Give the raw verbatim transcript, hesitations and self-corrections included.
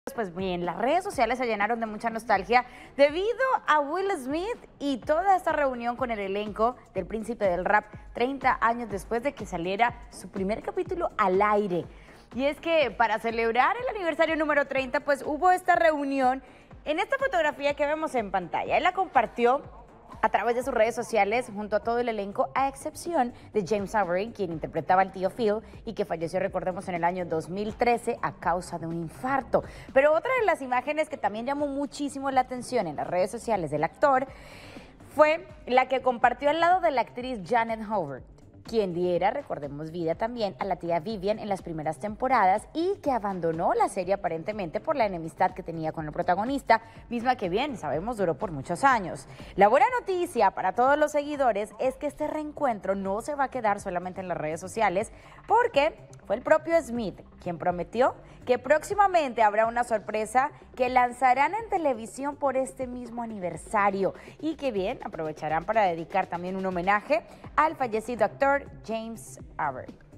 Pues bien, las redes sociales se llenaron de mucha nostalgia debido a Will Smith y toda esta reunión con el elenco del Príncipe del Rap treinta años después de que saliera su primer capítulo al aire. Y es que para celebrar el aniversario número treinta, pues hubo esta reunión en esta fotografía que vemos en pantalla. Él la compartió a través de sus redes sociales junto a todo el elenco, a excepción de James Avery, quien interpretaba al tío Phil y que falleció, recordemos, en el año dos mil trece a causa de un infarto. Pero otra de las imágenes que también llamó muchísimo la atención en las redes sociales del actor fue la que compartió al lado de la actriz Janet Howard, quien diera, recordemos, vida también a la tía Vivian en las primeras temporadas y que abandonó la serie aparentemente por la enemistad que tenía con el protagonista, misma que bien sabemos duró por muchos años. La buena noticia para todos los seguidores es que este reencuentro no se va a quedar solamente en las redes sociales, porque fue el propio Smith quien prometió que próximamente habrá una sorpresa que lanzarán en televisión por este mismo aniversario y que bien aprovecharán para dedicar también un homenaje al fallecido actor James Avery.